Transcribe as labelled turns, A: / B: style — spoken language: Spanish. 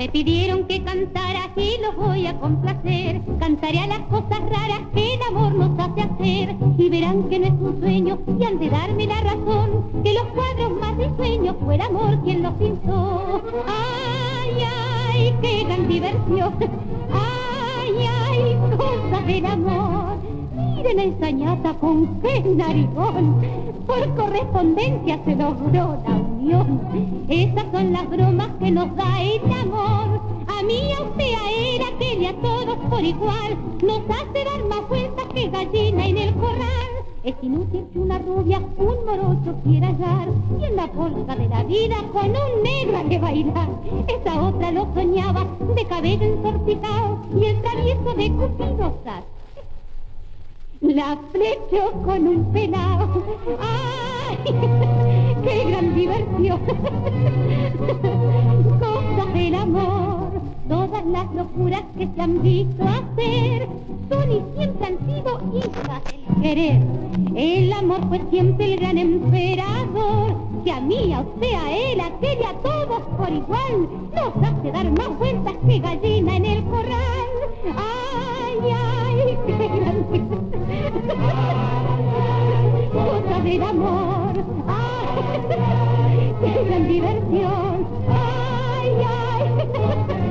A: Me pidieron que cantara y los voy a complacer. Cantaré a las cosas raras que el amor nos hace hacer. Y verán que no es un sueño y han de darme la razón, que los cuadros más risueños fue el amor quien los pintó. Ay, ay, qué gran diversión. Ay, ay, cosas del amor. Miren a esa ñata con qué narigón. Por correspondencia se logró la unión. Esas son las bromas que nos da el amor. A mí, a usted, a él, a aquel y a todos por igual. Nos hace dar más vueltas que gallina en el corral. Es inútil que una rubia, un morocho quiera hallar, y en la polka de la vida con un negro a que bailar. Esa otra lo soñaba de cabello ensortijado y el travieso de Cupido Sas. La flechó con un pelao. ¡Ay! ¡Qué gran diversión! Cosas del amor. Todas las locuras que se han visto hacer son y siempre han sido hijas del querer. El amor fue siempre el gran emperador, que a mí, a usted, a él, a aquel y a todos por igual nos hace dar más vueltas que gallina en el corral. ¡Ay, ay! ¡Qué gran cosa del amor! ¡Ay! ¡Qué gran diversión! ¡Ay, ay!